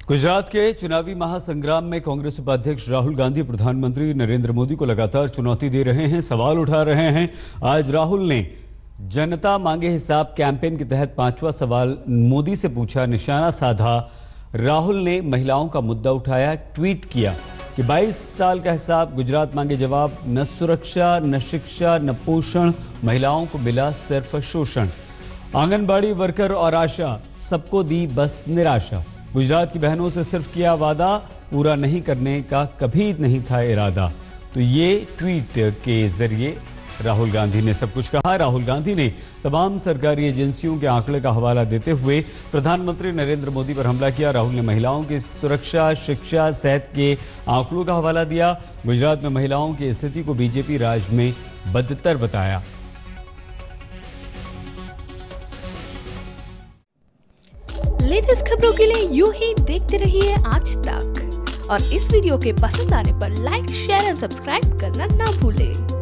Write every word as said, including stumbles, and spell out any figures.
गुजरात के चुनावी महासंग्राम में कांग्रेस उपाध्यक्ष राहुल गांधी प्रधानमंत्री नरेंद्र मोदी को लगातार चुनौती दे रहे हैं, सवाल उठा रहे हैं। आज राहुल ने जनता मांगे हिसाब कैंपेन के तहत पांचवा सवाल मोदी से पूछा, निशाना साधा। राहुल ने महिलाओं का मुद्दा उठाया, ट्वीट किया कि बाईस साल का हिसाब, गुजरात मांगे जवाब। न सुरक्षा, न शिक्षा, न पोषण, महिलाओं को मिला सिर्फ शोषण। आंगनबाड़ी वर्कर और आशा, सबको दी बस निराशा। गुजरात की बहनों से सिर्फ किया वादा, पूरा नहीं करने का कभी नहीं था इरादा। तो ये ट्वीट के जरिए राहुल गांधी ने सब कुछ कहा। राहुल गांधी ने तमाम सरकारी एजेंसियों के आंकड़े का हवाला देते हुए प्रधानमंत्री नरेंद्र मोदी पर हमला किया। राहुल ने महिलाओं की सुरक्षा, शिक्षा, सेहत के आंकड़ों का हवाला दिया। गुजरात में महिलाओं की स्थिति को बीजेपी राज में बदतर बताया। लेटेस्ट खबरों के लिए यूं ही देखते रहिए आज तक, और इस वीडियो के पसंद आने पर लाइक, शेयर एंड सब्सक्राइब करना ना भूलें।